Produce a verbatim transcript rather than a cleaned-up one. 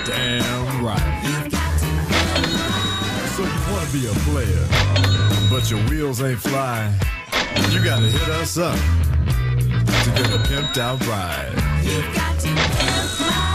Damn right. So you want to be a player, but your wheels ain't flying. You gotta hit us up to get a pimped out ride. You've got to pimp my